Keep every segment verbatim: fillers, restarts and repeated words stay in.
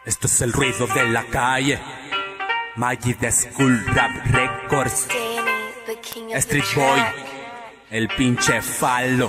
Esto es el ruido de la calle. Maggie de School Rap Records. Street Boy, el pinche falo.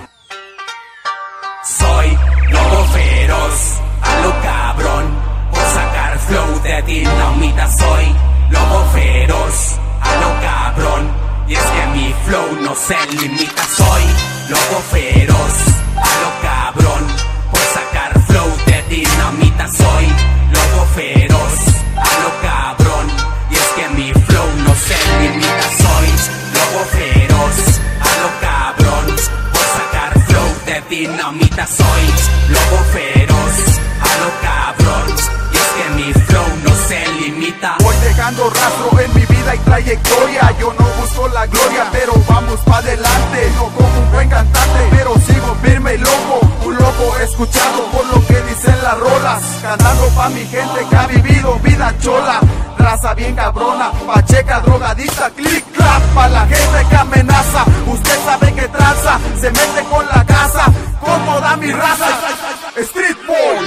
Soy lobo feroz, a lo cabrón, por sacar flow de dinamita. Soy lobo feroz, a lo cabrón, y es que mi flow no se limita. Soy lobo feroz, a lo cabrón, por sacar flow de dinamita. Soy lobo feroz, a lo cabrón, y es que mi flow no se limita. Soy lobo feroz, a lo cabrón, por sacar flow de dinamita. Soy lobo feroz, a lo cabrón, y es que mi flow no se limita. Voy dejando rastro en mi vida y trayectoria. Yo no busco la gloria, pero vamos pa' adelante. No como un buen cantante, pero sigo firme y loco. Un loco escuchado por lo que dicen las rolas. Cantando pa' mi gente que ha vivido vida chola. Raza bien cabrona, pacheca, drogadita, click, clap. Pa' la gente que amenaza, usted sabe que tranza. Se mete con la casa, con toda mi raza. Street Boy.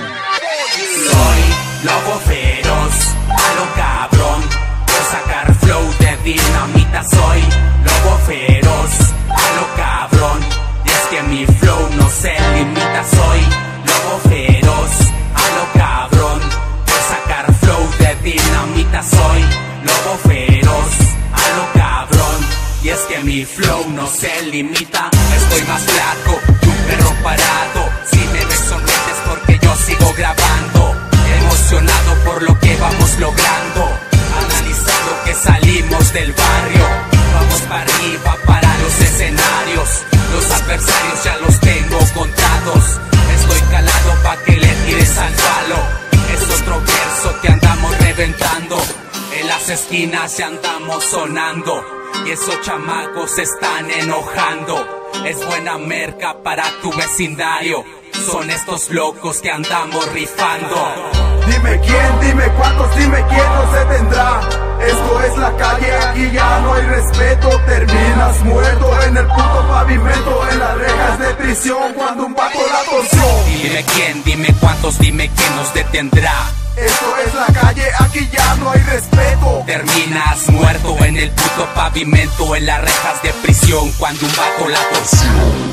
Soy lobo feroz, a lo cabrón, por sacar flow de dinamita. Soy lobo feroz, a lo cabrón, y es que mi flow no se limita. Soy lobo feroz, a lo cabrón, por sacar flow de dinamita. Soy lobo feroz, a lo cabrón, y es que mi flow no se limita. Estoy más flaco que un perro parado. Si me ves sonrientes porque yo sigo grabando. Emocionado por lo que vamos logrando, analizando que salimos del barrio. Vamos para arriba, para los escenarios. Los adversarios ya los tengo contados. Estoy calado pa' que le tires al palo. Es otro verso que andamos reventando. En las esquinas ya andamos sonando, y esos chamacos se están enojando. Es buena merca para tu vecindario. Son estos locos que andamos rifando. Dime quién, dime cuántos, dime quién no se tendrá. Esto es la calle, aquí ya no hay respeto. Terminas muerto en el puto pavimento, en las rejas de prisión cuando un vato la torció. Dime quién, dime cuántos, dime quién nos detendrá. Esto es la calle, aquí ya no hay respeto. Terminas muerto en el puto pavimento, en las rejas de prisión cuando un vato la torció.